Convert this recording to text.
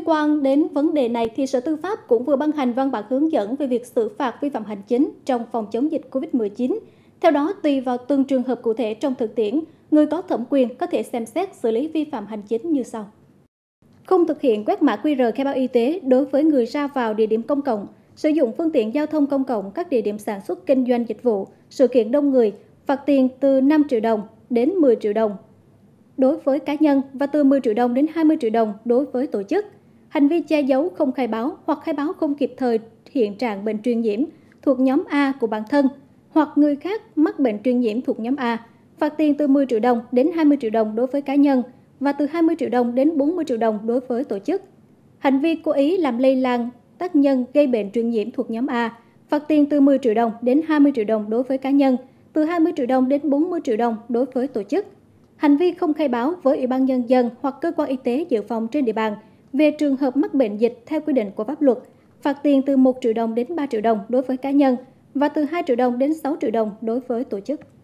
quan đến vấn đề này, thì Sở Tư pháp cũng vừa ban hành văn bản hướng dẫn về việc xử phạt vi phạm hành chính trong phòng chống dịch Covid-19. Theo đó, tùy vào từng trường hợp cụ thể trong thực tiễn, người có thẩm quyền có thể xem xét xử lý vi phạm hành chính như sau. Không thực hiện quét mã QR khai báo y tế đối với người ra vào địa điểm công cộng, sử dụng phương tiện giao thông công cộng, các địa điểm sản xuất kinh doanh dịch vụ, sự kiện đông người, phạt tiền từ 5 triệu đồng đến 10 triệu đồng đối với cá nhân và từ 10 triệu đồng đến 20 triệu đồng đối với tổ chức. Hành vi che giấu, không khai báo hoặc khai báo không kịp thời hiện trạng bệnh truyền nhiễm thuộc nhóm A của bản thân hoặc người khác mắc bệnh truyền nhiễm thuộc nhóm A, phạt tiền từ 10 triệu đồng đến 20 triệu đồng đối với cá nhân và từ 20 triệu đồng đến 40 triệu đồng đối với tổ chức. Hành vi cố ý làm lây lan tác nhân gây bệnh truyền nhiễm thuộc nhóm A, phạt tiền từ 10 triệu đồng đến 20 triệu đồng đối với cá nhân, từ 20 triệu đồng đến 40 triệu đồng đối với tổ chức. Hành vi không khai báo với Ủy ban Nhân dân hoặc cơ quan y tế dự phòng trên địa bàn về trường hợp mắc bệnh dịch theo quy định của pháp luật, phạt tiền từ 1 triệu đồng đến 3 triệu đồng đối với cá nhân và từ 2 triệu đồng đến 6 triệu đồng đối với tổ chức.